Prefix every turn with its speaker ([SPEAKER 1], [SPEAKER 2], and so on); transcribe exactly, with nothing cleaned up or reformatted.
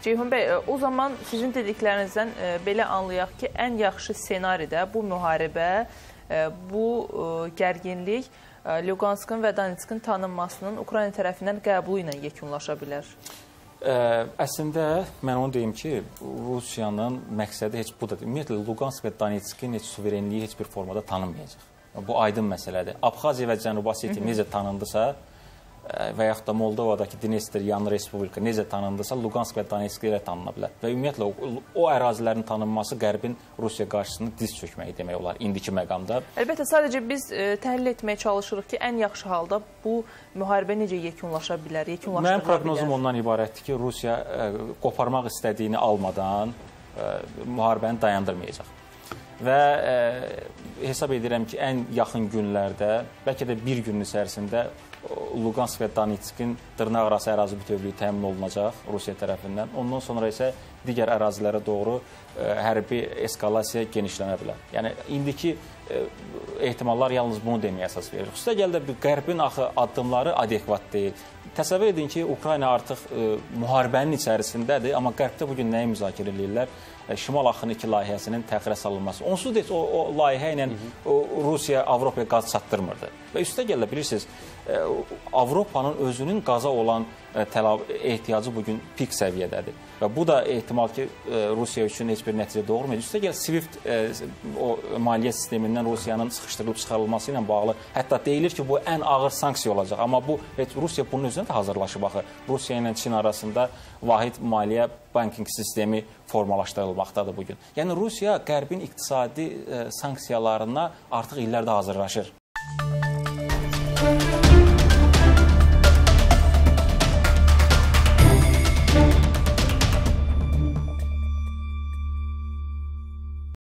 [SPEAKER 1] Ceyhun bəy, o zaman sizin dediklərinizdən belə anlayaq ki, ən yaxşı senaridə bu müharibə, bu gərginlik Luqanskın və Donetskin tanınmasının Ukrayna tərəfindən qəbulu ilə yekunlaşa bilər.
[SPEAKER 2] Əslində, mən onu deyim ki, Rusiyanın məqsədi heç budur. Ümumiyyətlə, Luqansk və Donetskin heç suverenliyi heç bir formada tanınmayacaq. Bu aydın məsələdir. Abxaziya və Cənubi Osetiya necə tanındısa və yaxud da Moldovadakı Dnestr yanlı Respublika necə tanındısa, Luqansk və Donetsk ilə tanına bilər. Və ümumiyyətlə, o, o ərazilərin tanınması Qərbin Rusiya qarşısında diz çökməyi demək olar indiki məqamda.
[SPEAKER 1] Əlbəttə, sadəcə biz e, təhlil etməyə çalışırıq ki, ən yaxşı halda bu müharibə necə yekunlaşa bilər, yekunlaşdırıla bilər?
[SPEAKER 2] Mənim proqnozum ondan ibarətdir ki, Rusiya e, qoparmaq istədiyini almadan e, müharibəni dayandırmayacaq. Və e, hesab edirəm ki, ən yaxın günlərdə, bəlkə də bir günün içərisində Luqansk və Donetskin dırnaq arası ərazi bütövlüyü təmin olunacaq Rusiya tərəfindən. Ondan sonra isə digər ərazilərə doğru e, hərbi eskalasiya genişlənə bilər. Yəni, indiki e, ehtimallar yalnız bunu deməyə əsas verir. Xüsusilə gəldə Qərbin axı addımları adekvat deyil. Təsəvvür edin ki, Ukrayna artıq e, müharibənin içərisindədir, amma Qərbdə bugün nəyi müzakirə edirlər? E, Şimal Axını iki layihəsinin təxirə salınması. Onsuz da o, o layihə ilə o, Rusiya Avropaya qaz çatdırmırdı. Və üstə gələ bilirsiniz, e, Avropanın özünün qaza olan e, ehtiyacı bugün pik səviyyədədir. Və bu da ehtimal ki, e, Rusiya üçün heç bir nəticə doğurmayacaq. Üstə gələ SWIFT e, o maliyyə sistemindən Rusiyanın sıxışdırılıb çıxarılması ilə bağlı hətta deyilir ki, bu ən ağır sanksiya olacaq. Amma bu Rusiya bunun üzrə də hazırlaşıb axı. Rusiya ilə Çin arasında vahid maliyyə banking sistemi formalaşdırılmaqdadır bugün. Yəni Rusiya Qərbin iqtisadi e, sanksiyalarına artıq illərdə hazırlaşır.